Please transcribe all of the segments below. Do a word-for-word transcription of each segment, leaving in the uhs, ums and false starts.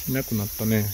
いなくなったね。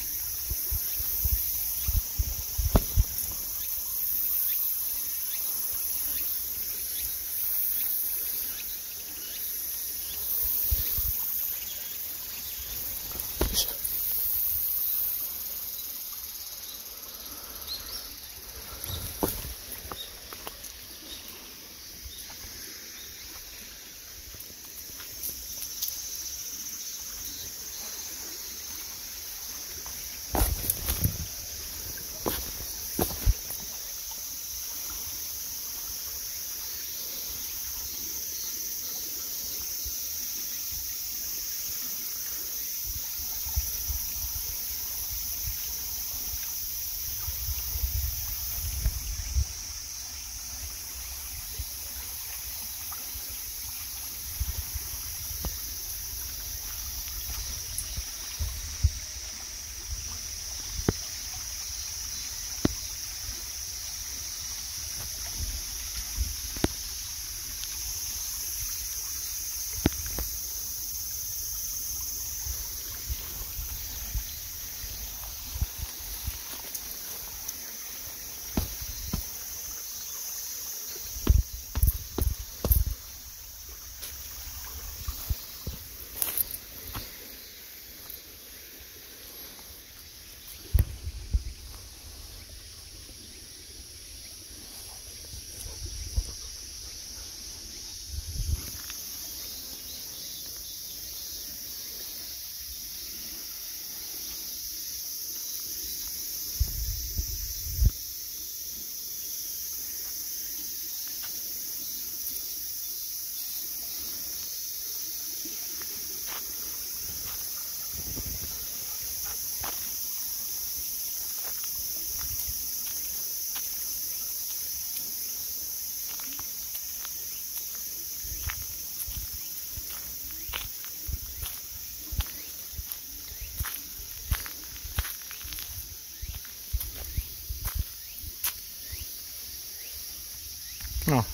あ、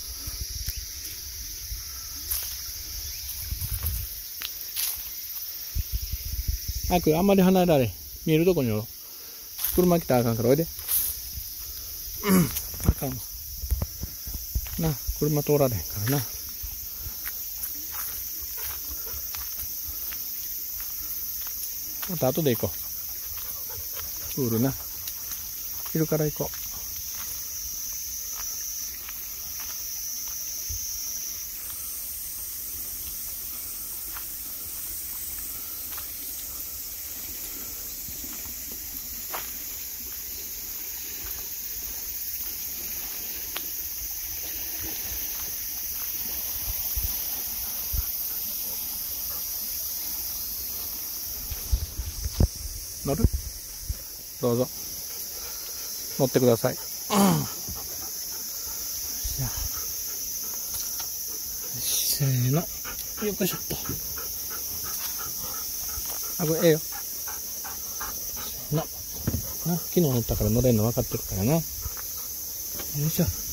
あくあんまり離れられ、見えるとこにおろう。車来たらあかんからおいで。あかんわな、車通られへんからな。また後で行こう。プールな、昼から行こう。乗る？どうぞ。乗ってください。せーの。よっこいしょっと。あ、これええよ。せーの。な、昨日乗ったから乗れんの分かってるからな。よいしょ。